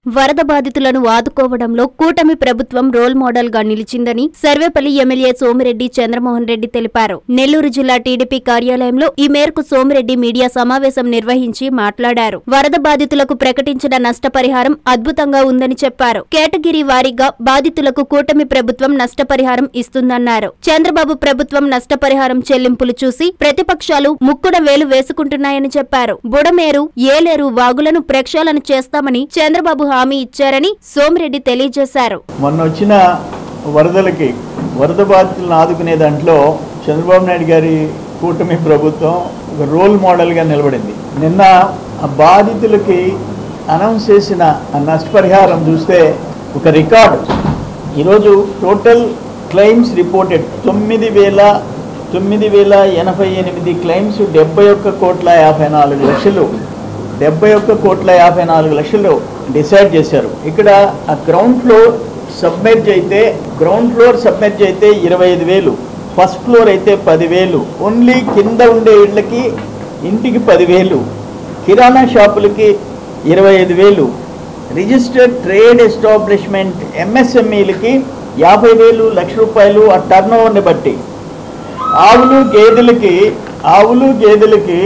వరద బాధితులను ఆదుకోవడంలో కూటమి ప్రభుత్వం రోల్ మోడల్ గా నిలిచిందని సర్వేపల్లి ఎమ్మెల్యే సోమిరెడ్డి చంద్రమోహన్ రెడ్డి తెలిపారు. నెల్లూరు జిల్లా టీడీపీ కార్యాలయంలో ఈ మేరకు సోమిరెడ్డి మీడియా సమావేశం నిర్వహించి మాట్లాడారు. వరద బాధితులకు ప్రకటించిన నష్టపరిహారం అద్భుతంగా ఉందని చెప్పారు. కేటగిరీ వారీగా బాధితులకు కూటమి ప్రభుత్వం నష్టపరిహారం ఇస్తుందన్నారు. చంద్రబాబు ప్రభుత్వం నష్టపరిహారం చెల్లింపులు చూసి ప్రతిపక్షాలు ముక్కున వేలు వేసుకుంటున్నాయని చెప్పారు. బుడమేరు, ఏలేరు వాగులను ప్రక్షాళన చేస్తామని చంద్రబాబు హామీ ఇచ్చారని సోమిరెడ్డి తెలియజేశారు. మొన్న వచ్చిన వరదలకి వరద బాధితులను ఆదుకునే దాంట్లో చంద్రబాబు నాయుడు గారి కూటమి ప్రభుత్వం ఒక రోల్ మోడల్గా నిలబడింది. నిన్న ఆ బాధితులకి అనౌన్స్ చేసిన నష్టపరిహారం చూస్తే ఒక రికార్డు. ఈరోజు total claims reported 9,088 claims 71,54,00,000 decide చేశారు. ఇక్కడ ఆ గ్రౌండ్ ఫ్లోర్ సబ్మెర్జ్ అయితే 25,000, ఫస్ట్ ఫ్లోర్ అయితే 10,000, ఓన్లీ కింద ఉండే ఇళ్ళకి ఇంటికి 10,000, కిరాణా షాపులకి 25,000, రిజిస్టర్డ్ ట్రేడ్ ఎస్టాబ్లిష్మెంట్ ఎంఎస్ఎంఈలకి 50,000, ₹1,00,000 ఆ టర్న్ ఓవర్ని బట్టి, ఆవులు గేదెలకి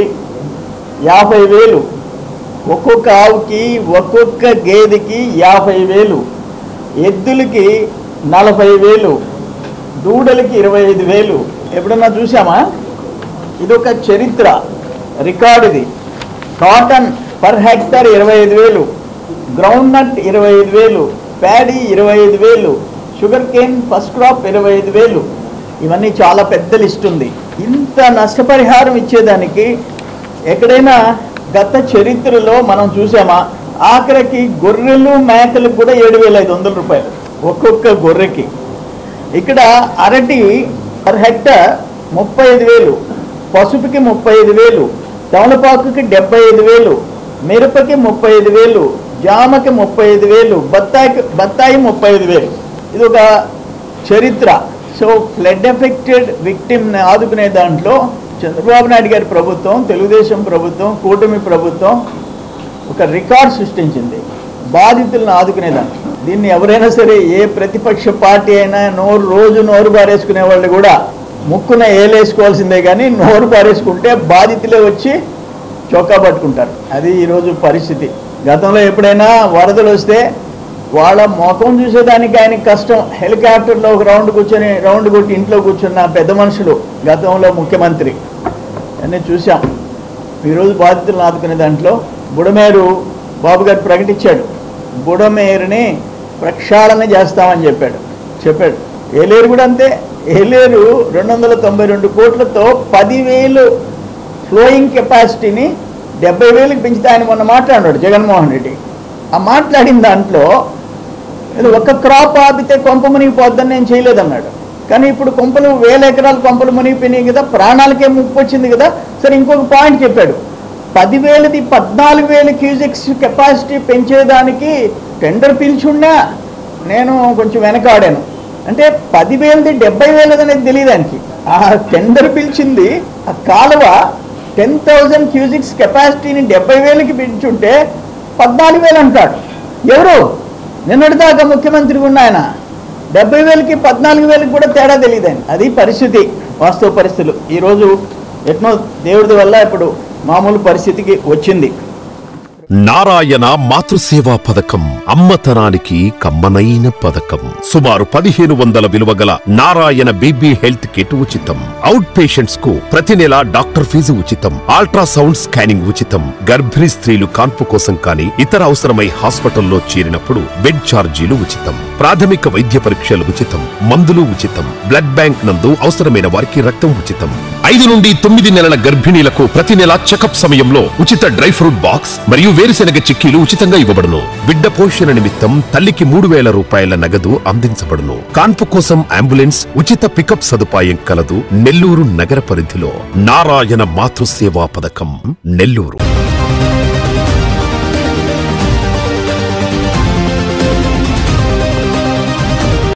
50,000, ఒక్కొక్క ఆవుకి ఒక్కొక్క గేదెకి 50,000, ఎద్దులకి 40,000, దూడలకి 25,000. ఎప్పుడన్నా చూసామా? ఇదొక చరిత్ర, రికార్డు ఇది. Cotton per hectare 25,000, groundnut 25,000, paddy 25,000, sugarcane first crop 25,000. ఇవన్నీ చాలా పెద్ద లిస్ట్ ఉంది. ఇంత నష్టపరిహారం ఇచ్చేదానికి ఎక్కడైనా గత చరిత్రలో మనం చూసామా? ఆఖరికి గొర్రెలు మేకలకు కూడా 7,500 రూపాయలు ఒక్కొక్క గొర్రెకి. ఇక్కడ అరటి పర్ హెక్టర్ 35,000, పసుపుకి 35,000, తమలపాకుకి 75,000, మిరపకి 35,000, జామకి 35,000, బత్తాయి 35,000. ఇది ఒక చరిత్ర. సో ఫ్లడ్ ఎఫెక్టెడ్ విక్టిమ్ని ఆదుకునే దాంట్లో చంద్రబాబు నాయుడు గారి ప్రభుత్వం, తెలుగుదేశం ప్రభుత్వం, కూటమి ప్రభుత్వం ఒక రికార్డ్ సృష్టించింది బాధితులను ఆదుకునేదాన్ని. దీన్ని ఎవరైనా సరే, ఏ ప్రతిపక్ష పార్టీ అయినా రోజు నోరు బారేసుకునే వాళ్ళు కూడా ముక్కున ఏలేసుకోవాల్సిందే, కానీ నోరు బారేసుకుంటే బాధితులే వచ్చి చొక్కా పట్టుకుంటారు. అది ఈరోజు పరిస్థితి. గతంలో ఎప్పుడైనా వరదలు వస్తే వాళ్ళ ముఖం చూసేదానికి ఆయనకి కష్టం. హెలికాప్టర్లో ఒక రౌండ్ కొట్టి ఇంట్లో కూర్చున్న పెద్ద మనుషులు, గతంలో ముఖ్యమంత్రి అన్నీ చూసాం. ఈరోజు బాధితులను ఆదుకునే దాంట్లో బుడమేరు బాబు గారు ప్రకటించాడు. బుడమేరుని ప్రక్షాళన చేస్తామని చెప్పాడు. ఏలేరు కూడా అంతే. ఏలేరు 292 కోట్లతో 10,000 ఫ్లోయింగ్ కెపాసిటీని 70,000కి పెంచితే ఆయన మొన్న మాట్లాడాడు జగన్మోహన్ రెడ్డి. ఆ మాట్లాడిన దాంట్లో ఒక్క క్రాప్ ఆపితే కొంప మునిగిపోద్దని నేను చేయలేదన్నాడు. కానీ ఇప్పుడు 1,000 ఎకరాలు కొంపలు మునిగిపోయినాయి కదా, ప్రాణాలకే ముప్పు వచ్చింది కదా. సరే, ఇంకొక పాయింట్ చెప్పాడు. 10,000ది 14,000 క్యూసెక్స్ కెపాసిటీ పెంచేదానికి టెండర్ పిలిచున్నా నేను కొంచెం వెనకాడాను. అంటే 10,000ది 70,000 అనేది తెలియదానికి. ఆ టెండర్ పిలిచింది ఆ కాలువ 10,000 క్యూసెక్స్ కెపాసిటీని 70,000కి పెంచుంటే 14,000 అంటాడు. ఎవరు? నిన్నటిదాకా ముఖ్యమంత్రి ఉన్న ఆయన 70,000కి 14,000కి కూడా తేడా తెలియదండి. అది పరిస్థితి, వాస్తవ పరిస్థితులు. ఈరోజు ఎట్నో దేవుడి వల్ల ఇప్పుడు మామూలు పరిస్థితికి వచ్చింది. నారాయణ మాతృసేవా పథకం అమ్మతనానికి కమ్మనైన పథకం. సుమారు 1,500 విలువ గల నారాయణ బేబీ హెల్త్ కిట్ ఉచితం. అవుట్ పేషెంట్స్ కు ప్రతి నెల డాక్టర్ ఫీజు ఉచితం. అల్ట్రాసౌండ్ స్కానింగ్ ఉచితం. గర్భిణీ స్త్రీలు కాన్పు కోసం కానీ ఇతర అవసరమై హాస్పిటల్లో చేరినప్పుడు బెడ్ ఛార్జీలు ఉచితం. ప్రాథమిక వైద్య పరీక్షలు ఉచితం. మందులు ఉచితం. బ్లడ్ బ్యాంక్ నందు అవసరమైన వారికి రక్తం ఉచితం. 5 నుండి 9 నెలల గర్భిణీలకు ప్రతి నెల చెకప్ సమయంలో ఉచిత డ్రై ఫ్రూట్ బాక్స్ మరియు వేరుశెనగ చిక్కీలు ఉచితంగా ఇవ్వబడును. బిడ్డ పోషణ నిమిత్తం తల్లికి 3,000 రూపాయల నగదు అందించబడును. కాన్పు కోసం అంబులెన్స్ ఉచిత పికప్ సదుపాయం కలదు. నెల్లూరు నగర పరిధిలో నారాయణ మాతృసేవా పథకం, నెల్లూరు.